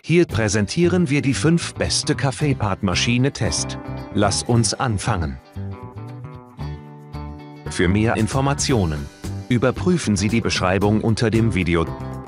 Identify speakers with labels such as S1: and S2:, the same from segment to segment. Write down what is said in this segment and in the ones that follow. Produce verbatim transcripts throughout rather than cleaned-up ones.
S1: Hier präsentieren wir die fünf beste Kaffeepad-Maschine-Test. Lass uns anfangen. Für mehr Informationen überprüfen Sie die Beschreibung unter dem Video.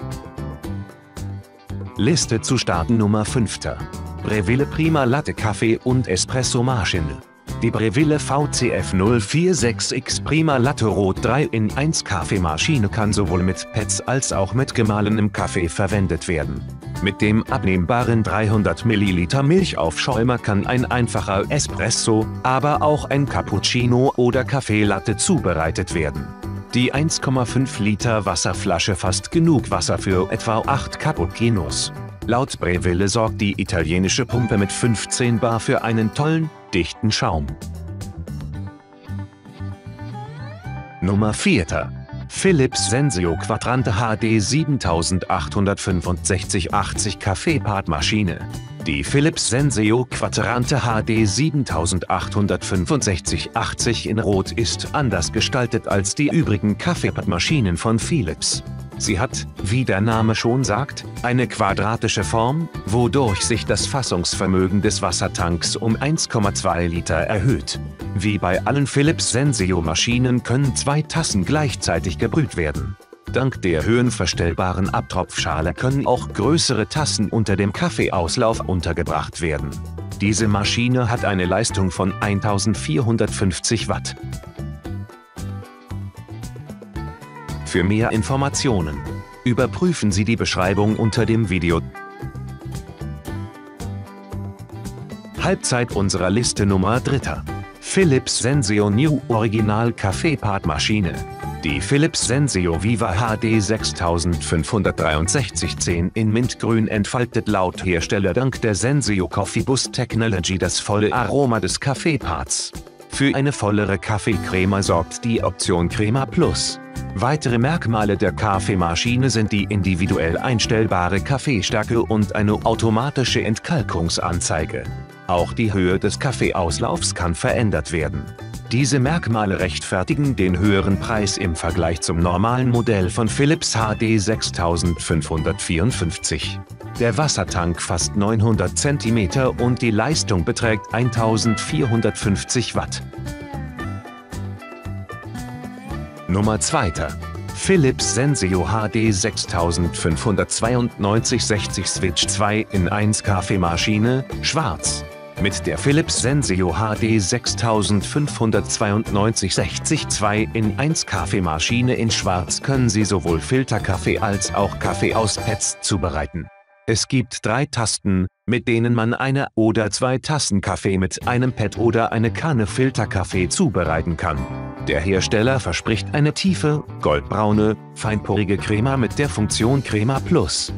S1: Liste zu starten Nummer fünf. Breville Prima Latte Kaffee und Espresso Maschine. Die Breville V C F null vier sechs X Prima Latte Rot drei in eins Kaffeemaschine kann sowohl mit Pads als auch mit gemahlenem Kaffee verwendet werden. Mit dem abnehmbaren dreihundert Milliliter Milchaufschäumer kann ein einfacher Espresso, aber auch ein Cappuccino oder Kaffeelatte zubereitet werden. Die eins Komma fünf Liter Wasserflasche fasst genug Wasser für etwa acht Cappuccinos. Laut Breville sorgt die italienische Pumpe mit fünfzehn Bar für einen tollen, dichten Schaum. Nummer vier. Philips Senseo Quadrante H D siebentausendachthundertfünfundsechzig achtzig Kaffeepad-Maschine. Die Philips Senseo Quadrante H D siebentausendachthundertfünfundsechzig achtzig in Rot ist anders gestaltet als die übrigen Kaffeepad-Maschinen von Philips. Sie hat, wie der Name schon sagt, eine quadratische Form, wodurch sich das Fassungsvermögen des Wassertanks um eins Komma zwei Liter erhöht. Wie bei allen Philips Senseo-Maschinen können zwei Tassen gleichzeitig gebrüht werden. Dank der höhenverstellbaren Abtropfschale können auch größere Tassen unter dem Kaffeeauslauf untergebracht werden. Diese Maschine hat eine Leistung von eintausendvierhundertfünfzig Watt. Für mehr Informationen überprüfen Sie die Beschreibung unter dem Video. Halbzeit unserer Liste Nummer drei. Philips Senseo New Original Kaffeepad-Maschine. Die Philips Senseo Viva H D sechstausendfünfhundertdreiundsechzig zehn in Mintgrün entfaltet laut Hersteller dank der Senseo Coffee Boost Technology das volle Aroma des Kaffeepads. Für eine vollere Kaffeecrema sorgt die Option Crema Plus. Weitere Merkmale der Kaffeemaschine sind die individuell einstellbare Kaffeestärke und eine automatische Entkalkungsanzeige. Auch die Höhe des Kaffeeauslaufs kann verändert werden. Diese Merkmale rechtfertigen den höheren Preis im Vergleich zum normalen Modell von Philips H D sechstausendfünfhundertvierundfünfzig. Der Wassertank fasst neunhundert Zentimeter und die Leistung beträgt eintausendvierhundertfünfzig Watt. Nummer zwei. Philips Senseo H D sechstausendfünfhundertzweiundneunzig sechzig Switch zwei in eins Kaffeemaschine, schwarz. Mit der Philips Senseo H D sechstausendfünfhundertzweiundneunzig sechzig zwei in eins Kaffeemaschine in schwarz können Sie sowohl Filterkaffee als auch Kaffee aus Pads zubereiten. Es gibt drei Tasten, mit denen man eine oder zwei Tassen Kaffee mit einem Pad oder eine Kanne Filterkaffee zubereiten kann. Der Hersteller verspricht eine tiefe, goldbraune, feinporige Crema mit der Funktion Crema Plus.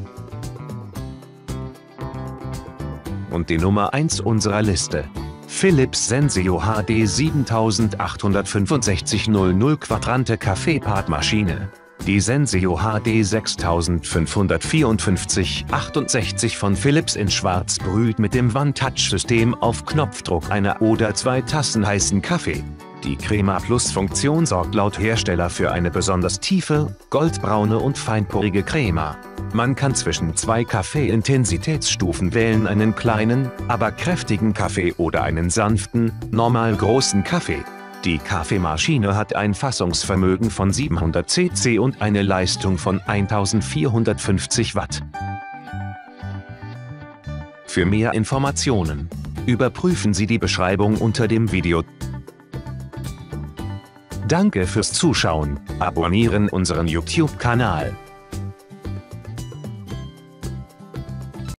S1: Und die Nummer eins unserer Liste. Philips Senseo H D siebentausendachthundertfünfundsechzig null null Quadrante Kaffeepad-Maschine. Die Senseo H D sechstausendfünfhundertvierundfünfzig achtundsechzig von Philips in schwarz brüht mit dem One-Touch-System auf Knopfdruck eine oder zwei Tassen heißen Kaffee. Die Crema Plus-Funktion sorgt laut Hersteller für eine besonders tiefe, goldbraune und feinporige Crema. Man kann zwischen zwei Kaffee-Intensitätsstufen wählen, einen kleinen, aber kräftigen Kaffee oder einen sanften, normal großen Kaffee. Die Kaffeemaschine hat ein Fassungsvermögen von siebenhundert Zentiliter und eine Leistung von eintausendvierhundertfünfzig Watt. Für mehr Informationen überprüfen Sie die Beschreibung unter dem Video. Danke fürs Zuschauen, abonnieren unseren YouTube-Kanal.